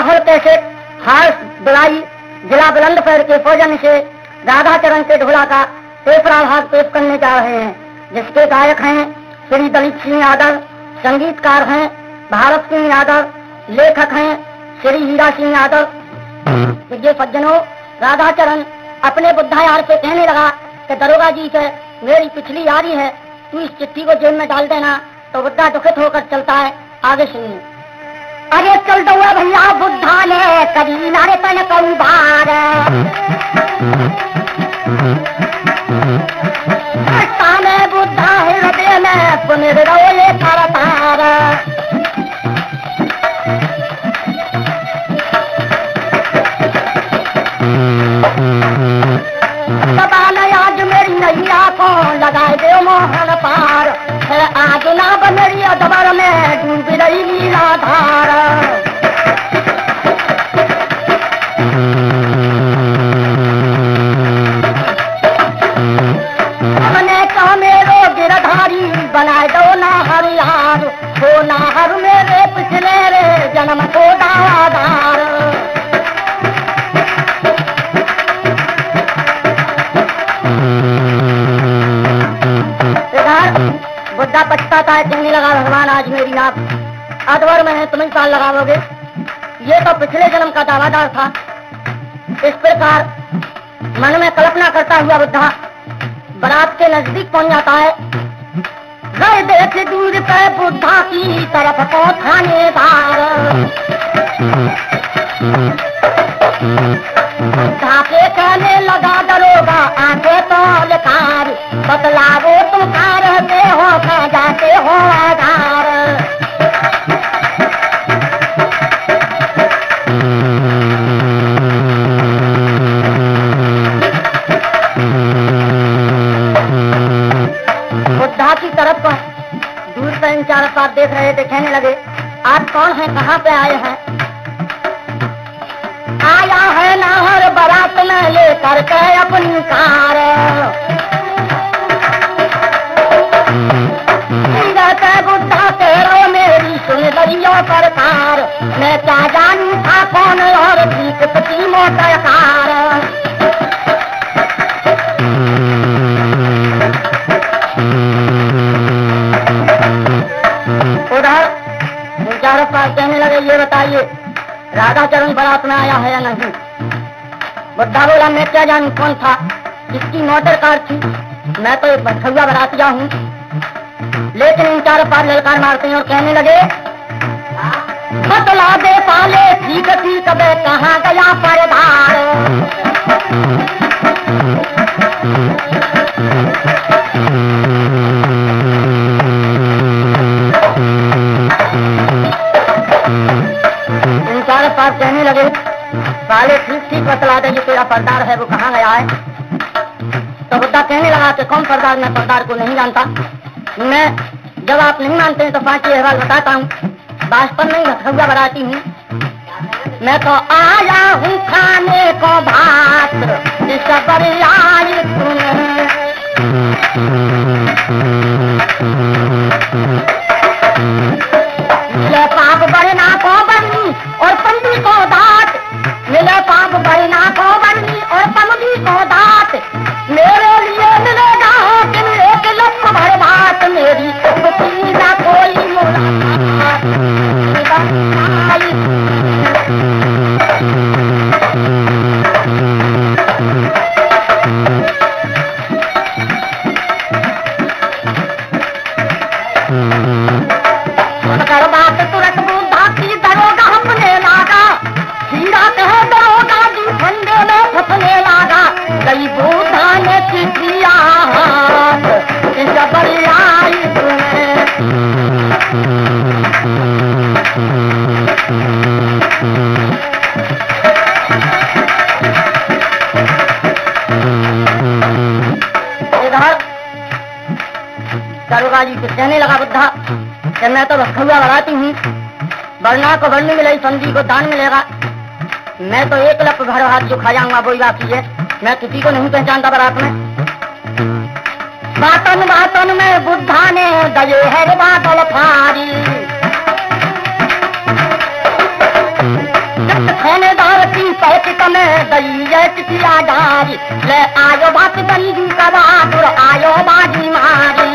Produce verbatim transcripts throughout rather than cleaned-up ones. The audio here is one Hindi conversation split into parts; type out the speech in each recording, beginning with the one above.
राहुल कैसे हार बुलाई जिला बुलंदशहर के फौजन से राधा चरण के ढोला का तीसरा भाग पेश करने जा रहे हैं, जिसके गायक हैं श्री दलित सिंह यादव, संगीतकार हैं भारत सिंह यादव, लेखक हैं श्री हीरा सिंह यादव। ये सज्जनों, राधा चरण अपने बुद्धा यार से कहने लगा कि दरोगा जी से मेरी पिछली यारी है, तू इस चिट्ठी को जेब में डाल देना। तो बुद्धा दुखित होकर चलता है। आगे सुनिए। अरे चल दो भैया बुद्धा ने कभी नारे तन कई बार में बुद्धा हृदय में पुनर्रोले तार तार आज मेरी नैया को लगाए दे मोहन पार, आज ना बनेरी अदबर में डूब रही लीलाधार। हमने कहा मेरो गिरधारी बनाए दो नाहर यार, हो नाहर मेरे पिछले रे जन्म को दावादार। बुद्धा पछताता है, कहने लगा भगवान आज मेरी नाप अधवर में है, तुम ही पाल लगाओगे। ये तो पिछले जन्म का दावादार था। इस प्रकार मन में कल्पना करता हुआ बुद्धा बारात के नजदीक पहुंच जाता है। गए देख दूर पे बुद्धा की तरफ को थानेदार, ढाके कहने लगा दरोगा आगे तो लिकार, बतलावो तुम कहाँ रहते हो, कहाँ जाते हो आधार। बुद्धा की तरफ दूर से इन चार पास देख रहे थे, कहने लगे आप कौन है, कहाँ पे आए हैं। आया है नाहर बारात में लेकर के अपनी कार, बुद्धा तेरो मेरी सुन लियो सरकार, मैं क्या जानू था कौन और ठीक पति मोटर कार। उधर चार पास कहने लगे ये बताइए राधा चरण बारात में आया है या नहीं। बुद्धा बोला मैं क्या जानू कौन था, किसकी मोटर कार थी, मैं तो एक भटकुआ बरातिया हूँ। लेकिन इन चार पार ललकार मारते हैं और कहने लगे बतला दे पाले ठीक ठीक बे कहाँ गया परदार। इन चार पार कहने लगे पाले ठीक ठीक बतला दे, तेरा परदार है वो कहाँ गया है। तो बुद्धा कहने लगा कि कौन परदार, मैं परदार को नहीं जानता। मैं जब आप नहीं मानते हैं तो पांच अहवाल बताता हूँ। वास्तव में भटकुआ बराती हूँ, मैं तो आया हूँ खाने को भात, इस पर आई मिले पाप बढ़ना को बनी और पंडी को दात, मिले पाप बढ़ना को बनी और पंडी को दात। मेरे लिए मिलेगा दिन एक लक्ष्य भर बात, मेरी ना कोई मुलाकात। कर बात तुरंत बुद्धा की दरोगा हमने लागा, हीरा कहे दरोगा जी फंदे में फंसने लागा। कई बुद्धा ने चिट्ठिया हाथ इस बरियाई इधर दरोगा जी से कहने लगा बुद्धा कि मैं तो भटकुआ बराती हूँ, वरना को वर्ण मिले, संधि को दान मिलेगा। मैं तो एक लप भर हाथ जो खा जाऊंगा वही बाकी है, मैं किसी को नहीं पहचानता बारात में। बातन बातन में बुद्धा ने दये है बादल फारी, थानेदार की पैक में दई किसी आजारी ले आयो बात बंदी का बहादुर आयो बाजी मारी।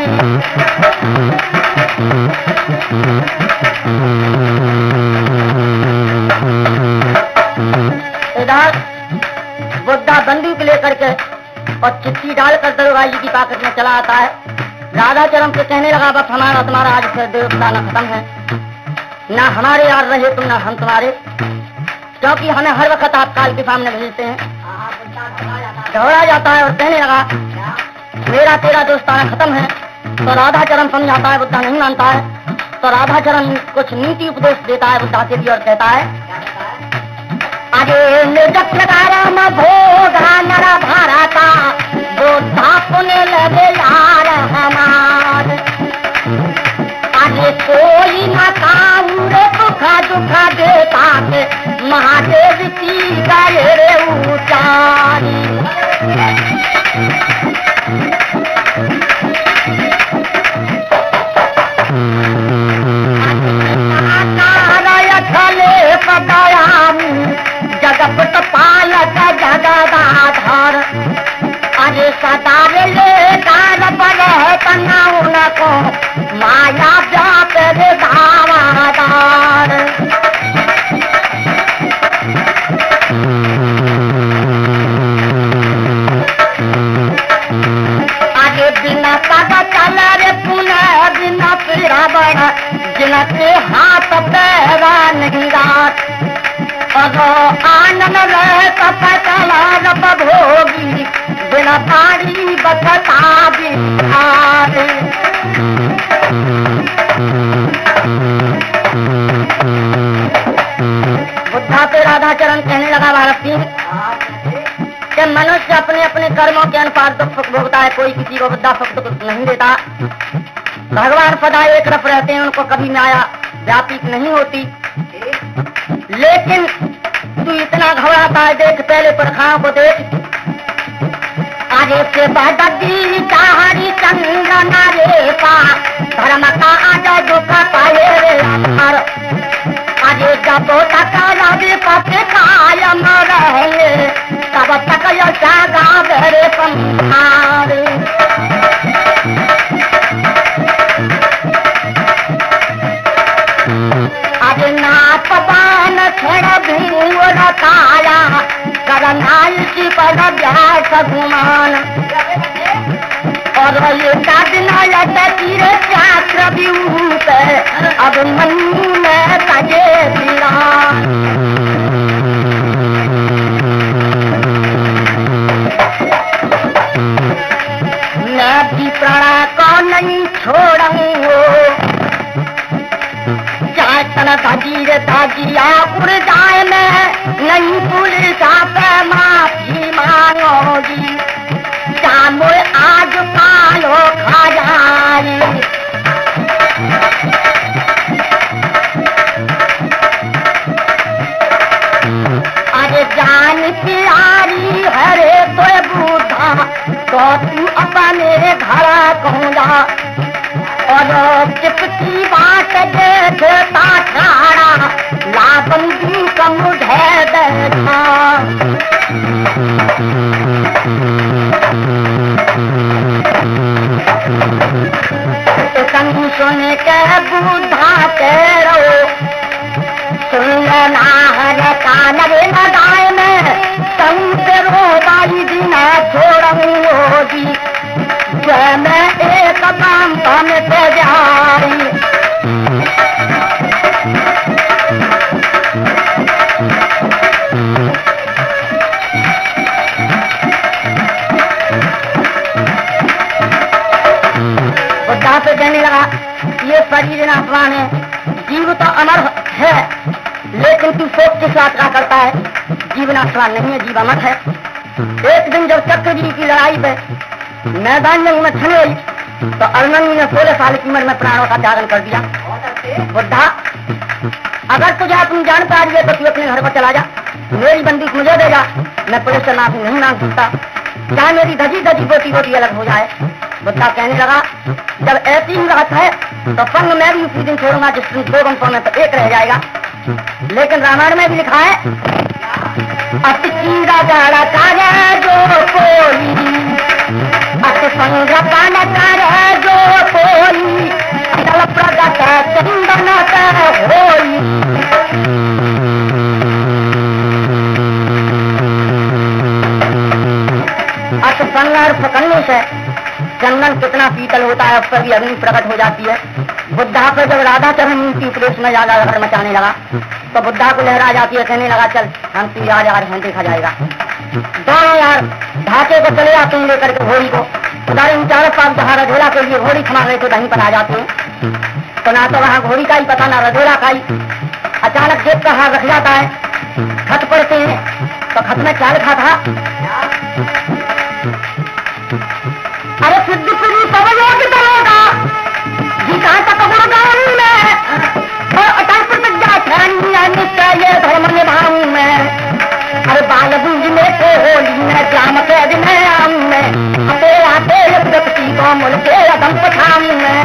इधर बुद्धा बंदूक लेकर के और चिट्ठी डालकर दरोगा जी की ताकत में चला आता है। राधा चरम से कहने लगा बस हमारा तुम्हारा आज से देवता न खत्म है, ना हमारे यार रहे तुम ना हम तुम्हारे, क्योंकि हमें हर वक्त आप काल के सामने भेजते हैं। दौड़ा जाता है और कहने लगा मेरा तेरा दोस्ताना खत्म है। तो राधा चरम समझाता है, बुद्धा नहीं मानता है। तो राधा चरम कुछ नीति उपदेश देता है बुद्धा के लिए और कहता है अरे निर्जराम भोगा नरा भारता बुद्धा पुण्य लगे यार हमार। अरे कोई न काम रे दुखा दुखा देता के महादेव की गए रे उचारी। जगत पालक जगदाधार अरे सदार ले दार पर तनाउन को माया व्याप रे धावादार। आगे बिना पग चल रे पुनः बिना पीड़ा बड़ा जिनके हाथ पैरा नहीं रात आनंद रप भोगी बिना पानी बसता बिहार। बुद्धा पे राधा चरण कहने लगा भारत सिंह कि मनुष्य अपने अपने कर्मों के अनुसार दुख सुख भोगता है, कोई किसी को बुद्धा सुख दुख नहीं देता। भगवान सदा एक रफ रहते हैं, उनको कभी माया व्यापित नहीं होती। लेकिन तू इतना घबराता है, देख पहले पुरखाओं को देख। आगे से बदी चाहरी चंद्र नारे पा धर्म का आजा दुख पाए रे अमर। आगे जब तक रवि पति कायम रहे तब तक यशा गावे संहार। नापवान छड़ भूर काया करनाई की पर व्यास गुमान। और ये साधना तीर शास्त्र व्यूत अब मन में तजे पीड़ा। मैं भी प्रणा को नहीं छोड़ूंगो दाजी रे दाजिया उड़ जाए मैं नहीं पुलिस पे माफी मांगो जी शाम आज कालो खा जाए। अरे जान प्यारी हरे तो बूढ़ा तो तू अपने घर कहूँ जा। और चिपकी बात देखता ठाड़ा लाबंदी का मुझे देखा। संग सुन के बुद्धा तेरो सुनना हर कान रे लगाए में संग तेरो बाई दिना छोड़ूंगो जी मैं एक काम में पे जाई। बुद्धा पे कहने लगा ये शरीर नाशवान है, जीव तो अमर है, लेकिन तू सोच के साथ क्या करता है, जीव नाशवान नहीं है, जीव अमर है। एक दिन जब चक्रजी की लड़ाई पे मैदान में उन्हें छन गई तो अरनंदी ने सोलह साल की उम्र में प्राणों का त्यागन कर दिया। बुद्धा अगर तुझे अपनी जान पा रही है तो तू अपने घर पर चला जा, मेरी बंदूक मुझे दे जा, मैं पुलिस से माफी नहीं मांग सकता, चाहे मेरी धजी धजी बोटी बोटी अलग हो जाए। बुद्धा कहने लगा जब ऐसी ही बात है तो संग मैं भी उसी दिन छोड़ूंगा जिस दिन दो गंपों में तो एक रह जाएगा। लेकिन रामायण में भी लिखा है अति चीरा गाड़ा कार्य जो कोई, अति संग पान कार्य जो कोई, चल प्रगट चंदन होई। अति संघर्ष करने से चंदन कितना शीतल होता है, उस पर भी अग्नि प्रकट हो जाती है। बुद्धा पर जब राधा चरण की उपदेश में ज्यादा घर मचाने लगा तो बुद्धा को लहरा जाती है, कहने लगा चल हम तू यार यार हैं, देखा जाएगा। दोनों यार ढाके को चले आते हैं लेकर के घोड़ी को। उधर इन चारों पास जहाँ रधोला के लिए घोड़ी थमा रहे थे वहीं पर आ जाते हैं, तो ना तो वहाँ घोड़ी का ही पता ना रधोला का ही। अचानक जेब का हाथ रख जाता है, खत पड़ते हैं तो खत में क्या लिखा था, अरे सिद्धि पुरी सब लोग करेगा जीता तक गुणगान में और अटल प्रतिज्ञा निश्चय धर्म निभाऊं मैं। अरे बाल बूंद में से होली में श्याम के दिन आऊं मैं, आते आते व्यक्ति को मुल के रदम पठाऊं मैं।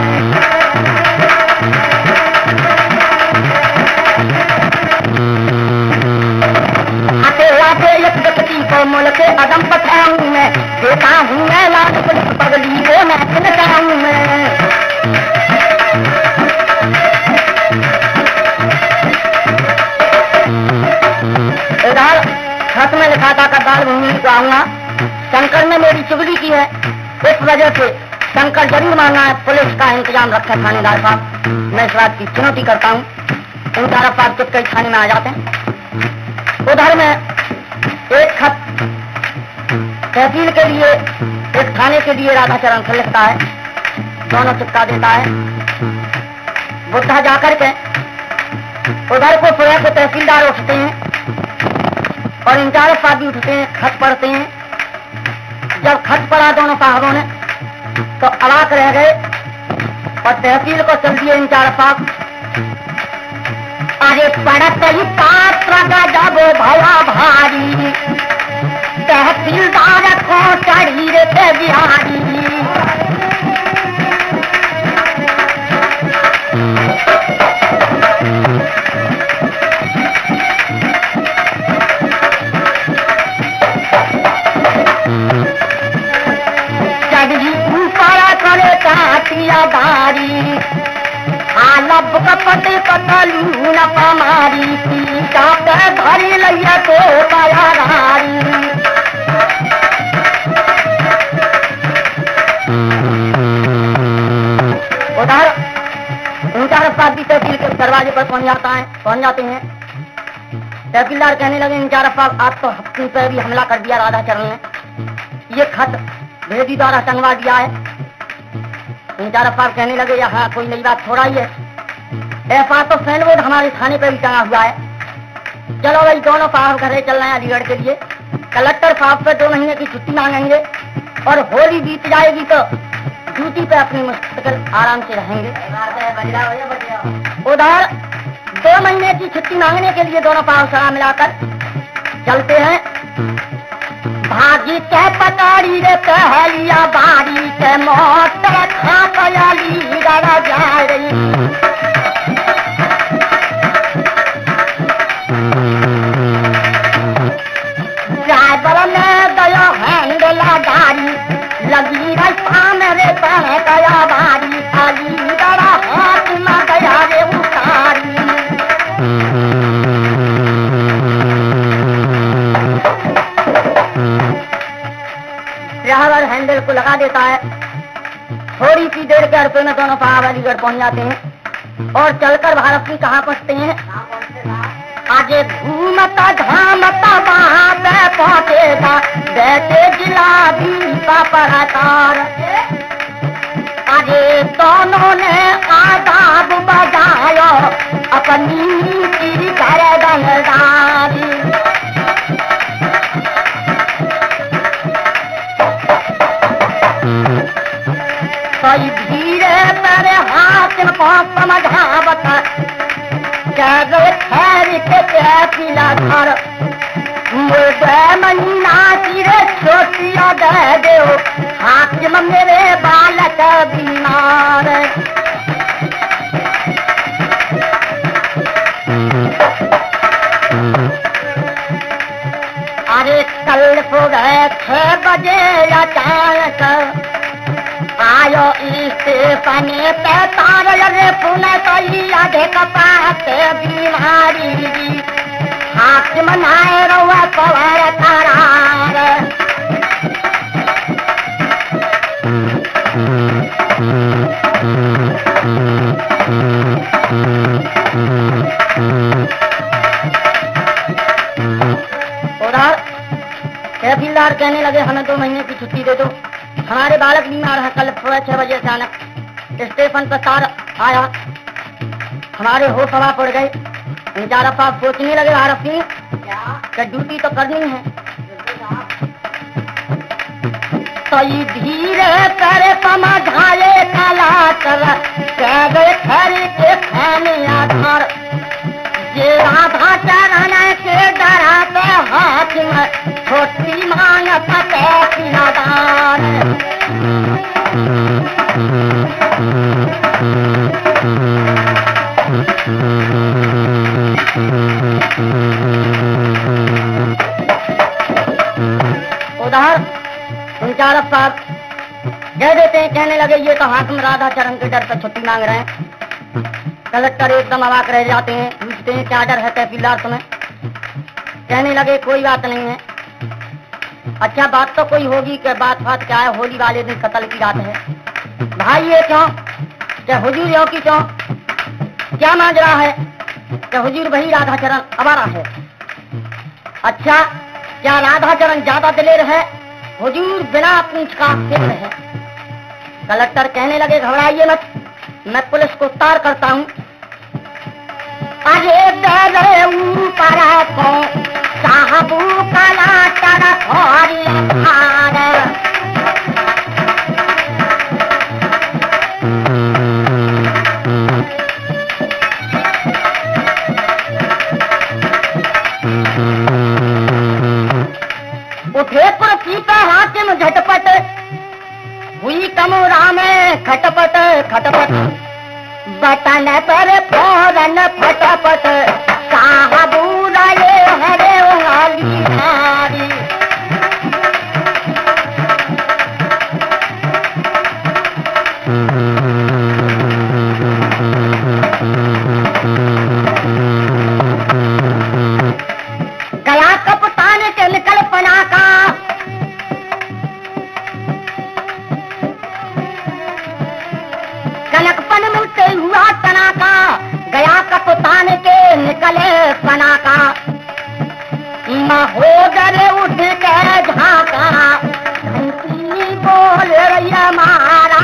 आते आते एक व्यक्ति को मुल के अदम पठाऊं मैं, देता हूँ मैं लाल पगली को मैं खिलकाऊं मैं। इधर खत में लिखा था करताल भूमि को आऊंगा, शंकर ने मेरी चुगली की है, इस वजह से शंकर जरूर मांगा है, पुलिस का इंतजाम रखा है थानेदार साहब। मैं इस बात की चुनौती करता हूँ। इंतजार साहब चुपके थाने में आ जाते हैं। उधर में एक खत तहसील के लिए, एक थाने के लिए राधा चरण से लिखता है, दोनों चिपका देता है। बुद्धा जाकर के उधर को सुबह को तहसीलदार उठते हैं और इंचार्ज साहब भी उठते हैं, खत पढ़ते हैं। जब खत पढ़ा दोनों साहबों ने तो अवाक रह गए और तहसील को चल दिए इंचार्ज साहब। अरे पढ़त ही पात्र जब भला भारी, तहसीलदार को चढ़ी रे बिहारी। चढ़ी ऊपर करे काटिया दारी, आलब कपट कतलू न पमारी, पीटा पे भरी लैया तो तैयारी। उधर इंचार्ज साहब भी तहसील के दरवाजे पर पहुंच जाता है पहुंच जाते हैं। तहसीलदार कहने लगे इंचार्ज साहब आप तो अपनी पर भी हमला कर दिया राधा चरण ने, ये खत भेदी द्वारा टंगवा दिया है। इंचार्ज साहब कहने लगे यहाँ कोई नई बात थोड़ा ही है, ऐसा तो सैनवोड हमारे थाने पर भी टंगा हुआ है। चलो भाई दोनों साहब घरे चल रहे हैं अलीगढ़ के लिए, कलेक्टर साहब से दो महीने की छुट्टी मांगेंगे और होली बीत जाएगी तो ड्यूटी पे अपनी मुस्तकिल आराम से रहेंगे। उधर दो महीने की छुट्टी मांगने के लिए दोनों पाव सलाह मिलाकर चलते हैं। भागी के पटारी रे कहलिया बारी के मोटर खा कयाली गड़ा जा रही। ड्राइवर में गया हैंडला गाड़ी, लगी रास्ता मेरे पहने गया बारी, खाली गड़ा हाथ में गया रे उतारी। ड्राइवर हैंडल को लगा देता है। थोड़ी सी देर के अरसे में दोनों साहब अलीगढ़ पहुंच जाते हैं और चलकर भारत की कहाँ पहुंचते हैं, आगे घूमता घामता वहां पे पहुंचेगा बैठे जिला दीपा पराकार। आगे दोनों ने आदाब बजायो अपनी की गर्दनदारी। कोई धीरे मेरे हाथ को समझावत खैर के पिला घर मुझे महीना चिरे छोटिया दे दो हाकिम मेरे बालक बीमार। अरे कल सुबह छह बजे अचानक आयो स्टेशन पे तार रे पुणे तो आधे कपाते बीमारी हाथ मनाए रहुआ पवार करार उधर तहसीलदार कहने लगे हमें दो महीने की छुट्टी दे दो, हमारे बालक बीमार है। कल सुबह छह बजे अचानक स्टेशन पर तार आया, हमारे होश हवा पड़ गए। बेचारा साहब सोचने लगे आरफी क्या ड्यूटी तो करनी है। तो धीरे करे समझाए कला कर कह गए खरी के खाने आधार ये राधा चरण के डरा पे हाथ में छोटी मांग फटे नादान उधर बेचारा साहब कह देते हैं, कहने लगे ये तो हाकिम राधा चरण के डर पे छुट्टी मांग रहे हैं। कलेक्टर एकदम अवाक रह जाते हैं, पूछते हैं क्या डर है तहसीलदार तुम्हें। कहने लगे कोई बात नहीं है। अच्छा बात तो कोई होगी कि बात बात क्या है, होली वाले दिन कत्ल की रात है भाई, ये क्यों क्या हुजूर यो की क्यों क्या मांग रहा है कि हुजूर वही राधा चरण अवारा है। अच्छा क्या राधा चरण ज्यादा दिलेर है, हुजूर बिना पूछ का फिक्र है। कलेक्टर कहने लगे घबराइए मत, मैं पुलिस को तार करता हूँ। अरे दरे ऊपर को साहबू कला तरफ उठे पर पीता हाकिम झटपट हुई कमरा में खटपट खटपट बटन पर फौरन फटपट साहबू राये हरे वाली हारी। गया कप्तान के निकल पना का कनकपन मुझसे हुआ तना का, गया कप्तान के निकले पना का महोदर उठ के झांका घंटी बोल रही हमारा।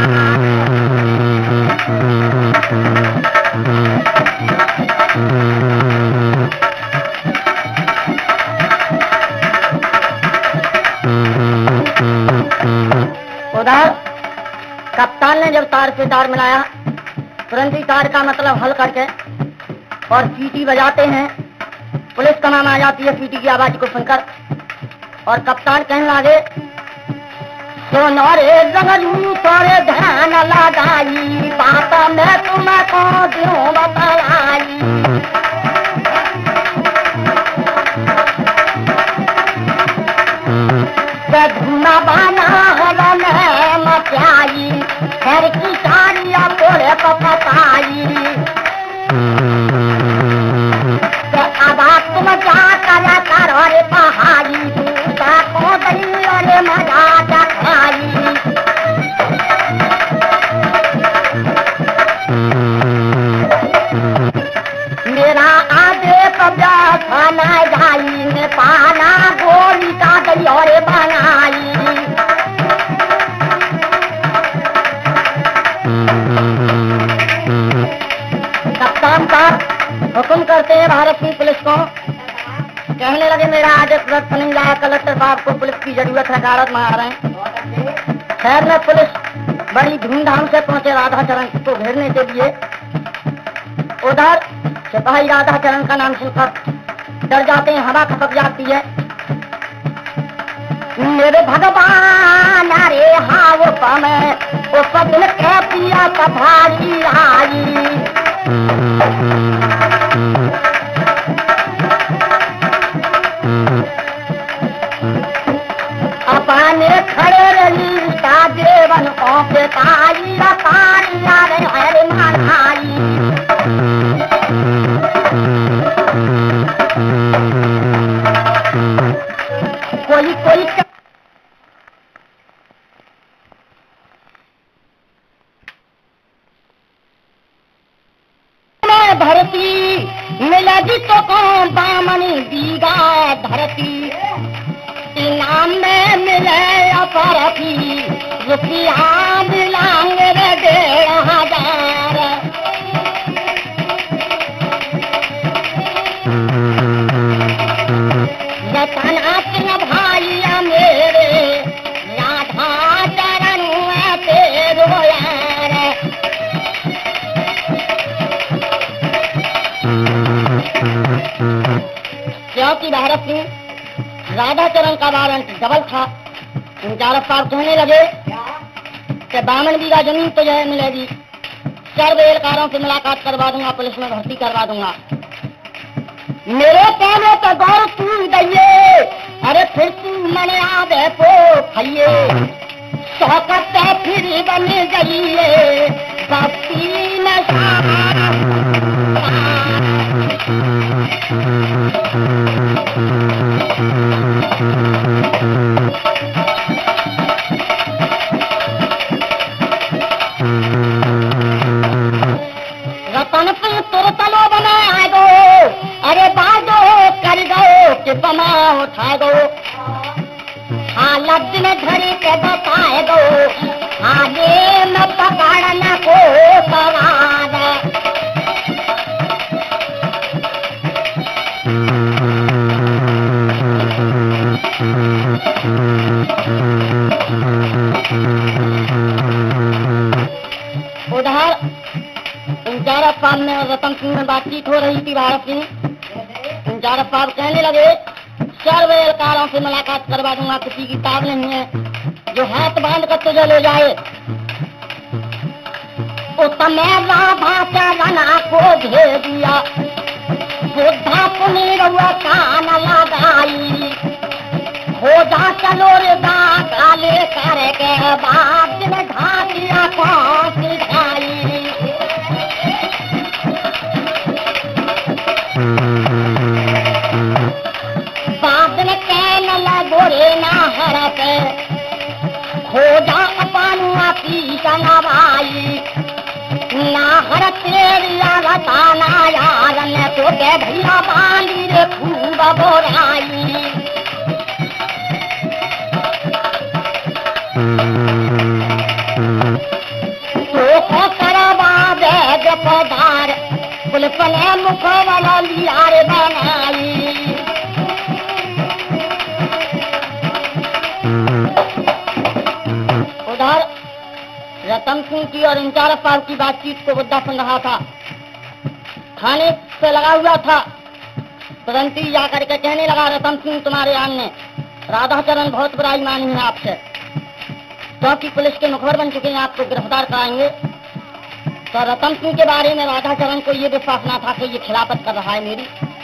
उधर कप्तान ने जब तार से तार मिलाया तुरंत ही तार का मतलब हल करके और सीटी बजाते हैं। पुलिस का नाम आ जाती है सीटी की आवाज को सुनकर और कप्तान कहने लगे सोनोरे जगलू तोरे ध्यान लगाई बात मैं तुमको दूं बताई। धुना बाना हलन मचाई घर की साड़िया तोरे को पताई। अब तुम जा करा करो रे पहाड़ी दूसरा को दई अरे मजा चखाई। मेरा आधे कब्जा खाना जाई ने पाना गोली का दई और बनाई। कप्तान साहब हुक्म करते हैं भारत की पुलिस को, कहने लगे मेरा आदेश रद्द नहीं लाया, कलेक्टर साहब को पुलिस की जरूरत है, गारद मार रहे हैं। शहर में पुलिस बड़ी धूमधाम से पहुंचे राधा चरण को घेरने के लिए। उधर सिपाही राधा चरण का नाम सुनकर डर जाते हैं, हवा खपक जाती है। मेरे भगवान रे हाव पमे उस दिन के पिया पधारी आई। के पाई पानी आवे हरे मान भाई कोई कोई धरती मिलेगी तो कौन बामनी दीगा धरती इनाम में मिले अपरथी रुपया मिलांगे रे डेढ़ हजार रतना सिंह भाइया मेरे राधा चरण तेरो यार क्योंकि भारत सिंह राधा चरण का वारंट डबल था। चारक साहब कहने लगे कि बावन बीघा जमीन तो यह मिलेगी, सर्व एलकारों से मुलाकात करवा दूंगा, पुलिस में भर्ती करवा दूंगा। मेरे कहने तो गौर तू दैये, अरे फिर तू मने आवे पो खाइए शौकत फिर बन गई भक्ति में रतन पे तुरतलो बनाए दो, अरे बादो कर दो कि बना उठा दो, हालत में धरी के बताए दो, आगे न पकड़ना को सवाल उधर इंचारा साहब में और रतन सिंह में बातचीत हो रही थी। भारत सिंह इंचारा साहब कहने लगे सर्व एलकारों से मुलाकात करवा दूंगा, किसी की ताब नहीं है, जो हाथ बांध कर तुझे ले जाए उसमें राधा चरणा को भेज दिया, बुद्धा पुनीर हुआ कान लगाई, हो जा चलो रे काले कर के बाद में ढाकिया कौन सिखाई। बाद में कहने लगो रे ना हर पे हो जा अपनुआ पी नवाई, ना हर तेरिया रताना यार ने तो के भैया बांधी रे खूब बोराई। तो करवा दे जपदार पुलिस ने मुख वाला लिया रे बनाई। उधर रतन सिंह की और इंचारक साहब की बातचीत को बुद्धा सुन रहा था, खाने से लगा हुआ था। तुरंत ही जाकर के कहने लगा रतन सिंह तुम्हारे आने राधा चरण बहुत बुराई मानी है आपसे, क्योंकि पुलिस के मुखबिर बन चुके हैं, आपको गिरफ्तार कराएंगे। तो रतन सिंह के बारे में राधा चरण को ये विश्वास न था कि ये खिलाफत कर रहा है मेरी।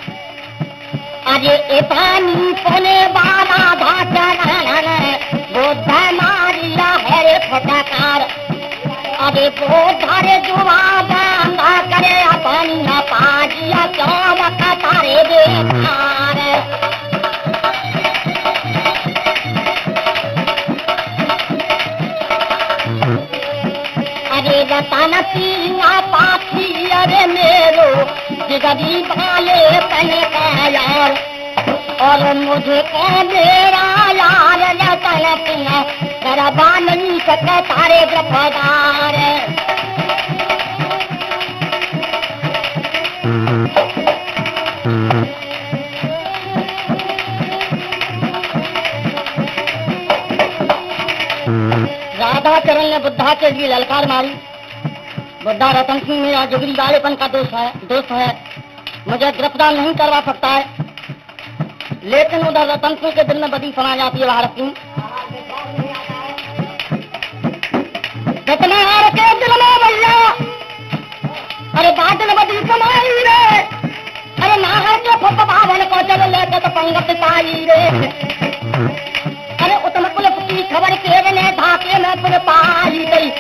अरे पानी पने वाला राधा चरण बुद्ध मारिया है रे फटकार, अरे बुद्धा रे जुआ बांधा करे अपनी न पाजिया क्यों तारे बेकार। अरे रतन सिंह पाथी अरे मेरो जिगरी वाले पने का यार, और मुझे को मेरा यार रतन सिंह करवा नहीं सके तारे वफादार। राधा चरण ने बुद्धा के लिए ललकार मारी, बुद्धा रतन सिंह मेरा जिगरी वालेपन का दोस्त है दोस्त है मुझे गिरफ्तार नहीं करवा सकता है। लेकिन उधर रतन सिंह के दिल में बदी समा जाती है भारत सिंह, रतनहार के दिल में भैया अरे बादल बदी समाई रे, अरे नाहर के फप भावन को चल लेके तो पंगत पाई रे। अरे उत्तम पुलिस की खबर के ने धाके में पुल पाई गई,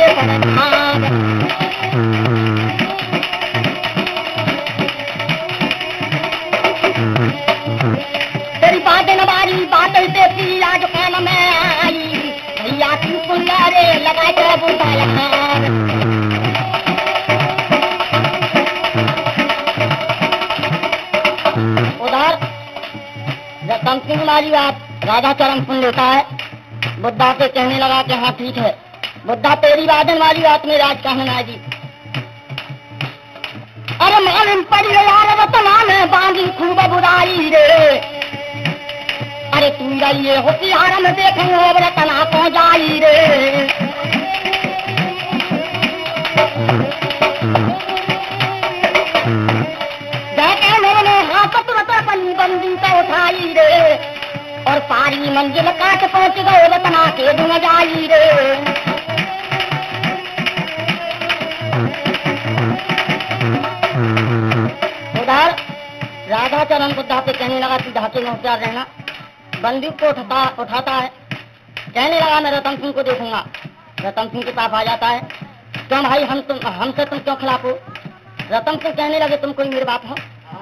तेरी बात नवारी बात देखी आज कान में आई भैया तू पुंगारे लगा के बुझाया उधर रतन सिंह वाली बात राधा चरण सुन लेता है। बुद्धा से कहने लगा कि हाँ ठीक है बुद्धा तेरी वादन वाली बात में राज कहना जी। अरे मालूम पड़ी यार रतना में बांधी खूब बुराई रे अरे तू ये होशियार में देखें रतना पहुंचाई रे देखे मैंने हाथ पनी बंदी का उठाई रे और सारी मंजिल काट पहुंच गए रतना के धुन जाई रे। उधर राधा चरण बुद्धा से कहने लगा तू ढाके में होशियार रहना। बंदूक को उठाता उठाता है कहने लगा मैं रतन सिंह को देखूंगा। रतन सिंह के पास आ जाता है क्यों भाई हम तुम हमसे तुम क्यों खिलाफ हो। रतन सिंह कहने लगे तुम कोई मेरे बाप हो।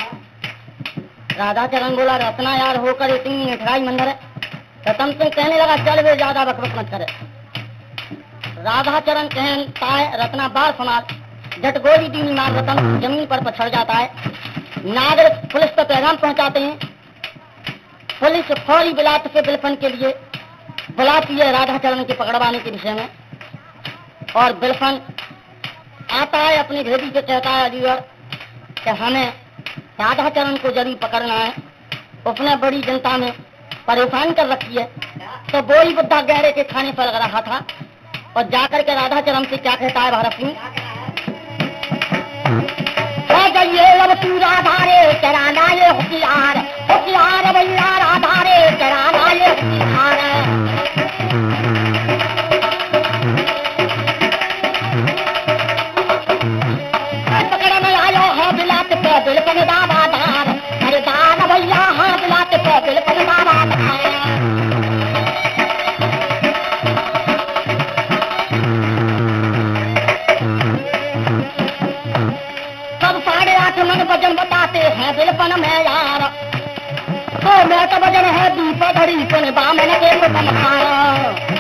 राधा चरण बोला रत्ना यार होकर इतनी निठराई मंदिर है। रतन सिंह कहने लगा चल वे ज्यादा बकबक मत करे। राधा चरण कहता है रत्ना बार समाज झट गोली दीनी मार रतन जमीन पर पछड़ जाता है। नागरिक पुलिस को पैगाम पहुंचाते हैं। पुलिस फौरी बिलात के बिलफन के लिए बुलाती है राधा चरण के पकड़वाने के विषय में और बिलफन आता है अपनी भेदी से कहता है अलीगढ़ कि हमें राधा चरण को जरूर पकड़ना है। उसने बड़ी जनता में परेशान कर रखी है। तो बोई बुद्धा गहरे के खाने पर लग रहा था और जाकर के राधा चरण से क्या कहता है भारत सिंह जाइए अब तू राधा रे चराना ये होशियार होशियार भैया राधा रे चराना ये होशियार पकड़ में आयो है बिलात पे बिलपन दावादार अरे दान भैया हाँ बिलात पे बिलपन दावादार। मन वजन बताते हैं बिलपन में यार तो मैं तो वजन है दीप धड़ी बामन के